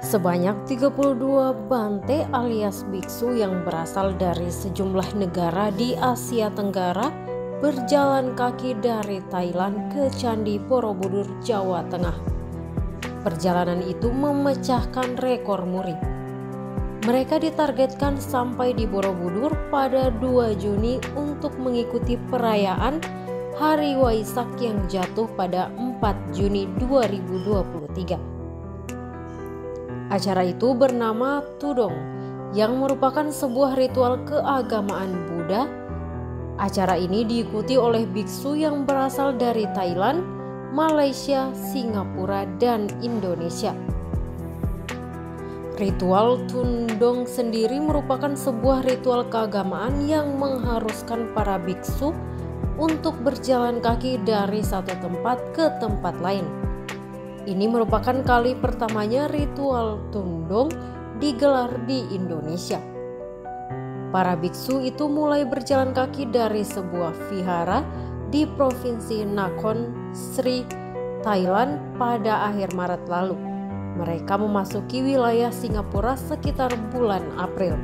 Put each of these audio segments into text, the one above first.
Sebanyak 32 bante alias biksu yang berasal dari sejumlah negara di Asia Tenggara berjalan kaki dari Thailand ke Candi Borobudur, Jawa Tengah. Perjalanan itu memecahkan rekor muri. Mereka ditargetkan sampai di Borobudur pada 2 Juni untuk mengikuti perayaan Hari Waisak yang jatuh pada 4 Juni 2023. Acara itu bernama Tudong, yang merupakan sebuah ritual keagamaan Buddha. Acara ini diikuti oleh biksu yang berasal dari Thailand, Malaysia, Singapura, dan Indonesia. Ritual Tudong sendiri merupakan sebuah ritual keagamaan yang mengharuskan para biksu untuk berjalan kaki dari satu tempat ke tempat lain. Ini merupakan kali pertamanya ritual Tudong digelar di Indonesia. Para biksu itu mulai berjalan kaki dari sebuah vihara di Provinsi Nakhon Sri, Thailand pada akhir Maret lalu. Mereka memasuki wilayah Singapura sekitar bulan April.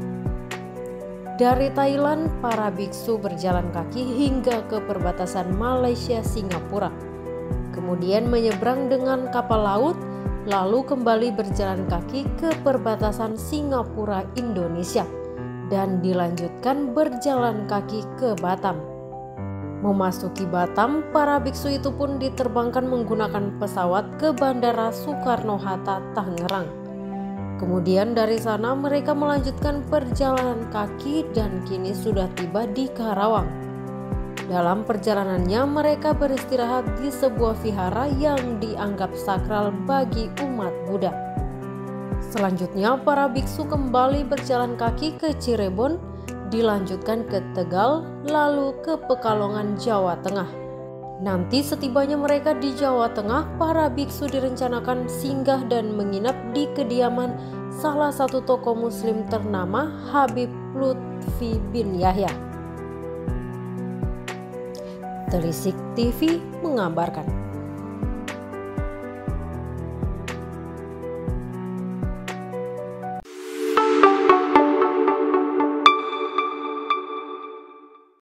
Dari Thailand, para biksu berjalan kaki hingga ke perbatasan Malaysia-Singapura. Kemudian menyeberang dengan kapal laut, lalu kembali berjalan kaki ke perbatasan Singapura-Indonesia, dan dilanjutkan berjalan kaki ke Batam. Memasuki Batam, para biksu itu pun diterbangkan menggunakan pesawat ke Bandara Soekarno-Hatta, Tangerang. Kemudian dari sana mereka melanjutkan perjalanan kaki dan kini sudah tiba di Karawang. Dalam perjalanannya mereka beristirahat di sebuah vihara yang dianggap sakral bagi umat Buddha. Selanjutnya para biksu kembali berjalan kaki ke Cirebon, dilanjutkan ke Tegal, lalu ke Pekalongan, Jawa Tengah. Nanti setibanya mereka di Jawa Tengah, para biksu direncanakan singgah dan menginap di kediaman salah satu tokoh muslim ternama, Habib Lutfi bin Yahya. Telisik TV mengabarkan.